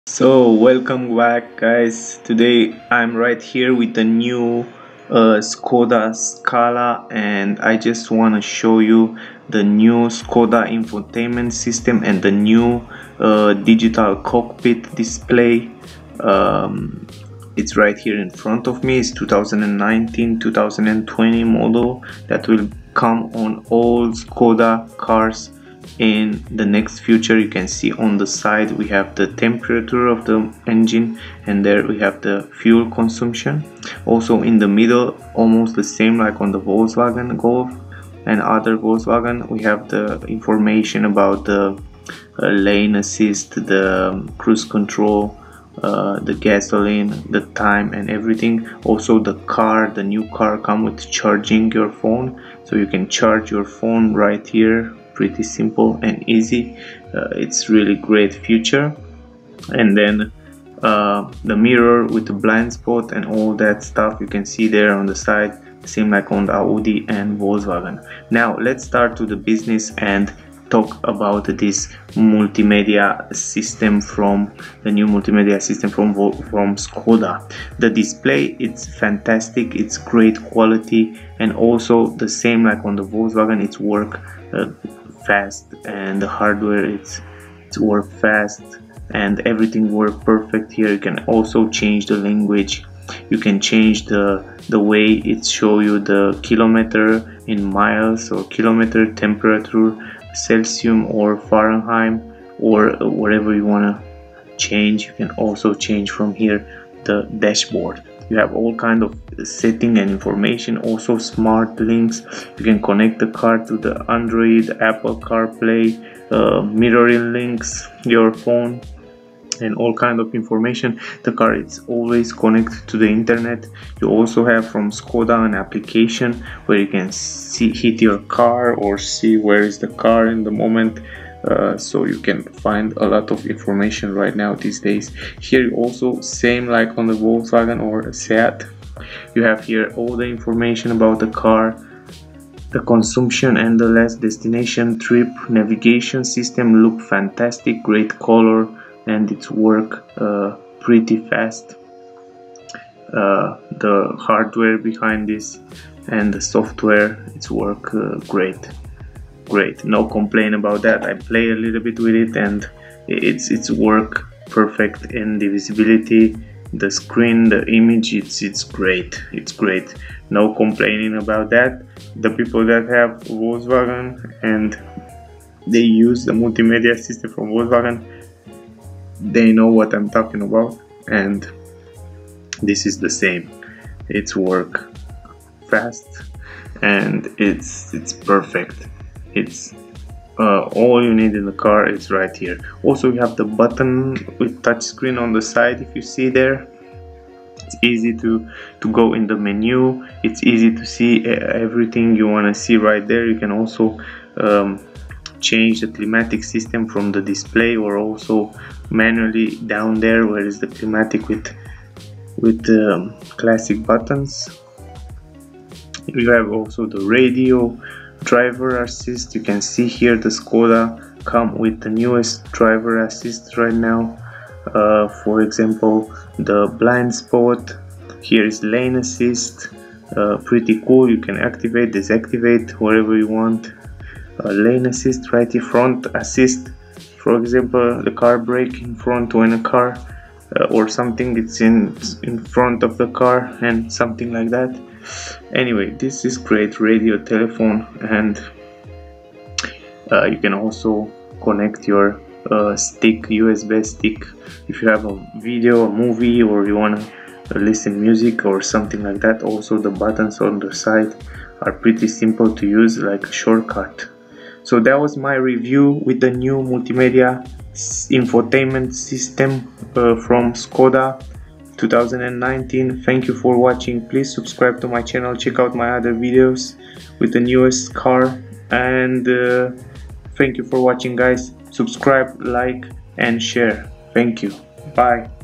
So welcome back guys. Today I'm right here with the new Skoda Scala, and I just want to show you the new Skoda infotainment system and the new digital cockpit display. It's right here in front of me. It's 2019-2020 model that will come on all Skoda cars in the next future. You can see on the side we have the temperature of the engine, and there we have the fuel consumption. Also in the middle, almost the same like on the Volkswagen Golf and other Volkswagen, we have the information about the lane assist, the cruise control, the gasoline, the time and everything. Also the new car come with charging your phone, so you can charge your phone right here. Pretty simple and easy. It's really great feature. And then the mirror with the blind spot and all that stuff you can see there on the side, same like on the Audi and Volkswagen. Now let's start to the business and talk about this multimedia system from the new multimedia system from Skoda. The display, it's fantastic, it's great quality, and also the same like on the Volkswagen, it's work fast, and the hardware it's work fast and everything work perfect. Here you can also change the language, you can change the way it show you the kilometer in miles or kilometer, temperature, Celsius or Fahrenheit, or whatever you want to change. You can also change from here the dashboard. You have all kind of setting and information, also smart links. You can connect the car to the Android, Apple CarPlay, mirroring links, your phone, and all kind of information. The car is always connected to the internet. You also have from Skoda an application where you can hit your car or see where is the car in the moment. So you can find a lot of information right now these days. Here you also, same like on the Volkswagen or Seat, you have here all the information about the car, the consumption and the last destination, trip, navigation system look fantastic, great color, and it's work pretty fast. The hardware behind this and the software, it's work great, no complaint about that. I play a little bit with it and it's work perfect in the visibility, the screen, the image, it's great, no complaining about that. The people that have Volkswagen and they use the multimedia system from Volkswagen, they know what I'm talking about, and this is the same. It's work fast and it's perfect. It's all you need in the car is right here. Also you have the button with touch screen on the side. If you see there, it's easy to go in the menu. It's easy to see everything you want to see right there. You can also change the climatic system from the display, or also manually down there where is the climatic with the classic buttons. You have also the radio, driver assist. You can see here the Skoda come with the newest driver assist right now. For example, the blind spot, here is lane assist, pretty cool. You can activate, deactivate wherever you want. Lane assist right here, front assist, for example the car brake in front when a car or something it's in front of the car and something like that. Anyway, this is great. Radio, telephone, and you can also connect your stick, USB stick, if you have a video, a movie, or you want to listen music or something like that. Also the buttons on the side are pretty simple to use, like a shortcut. So that was my review with the new multimedia infotainment system from Skoda 2019. Thank you for watching. Please subscribe to my channel, check out my other videos with the newest car, and thank you for watching guys. Subscribe, like and share. Thank you. Bye.